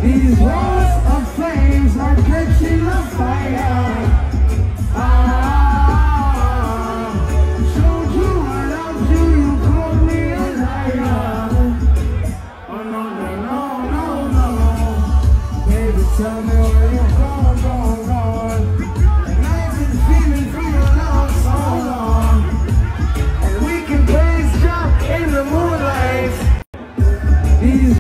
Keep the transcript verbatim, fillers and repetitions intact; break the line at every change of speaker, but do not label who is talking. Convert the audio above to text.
These walls of flames are catching a fire. Ah, showed you I loved you, you called me a liar. Oh no, no, no, no, no. Baby, tell me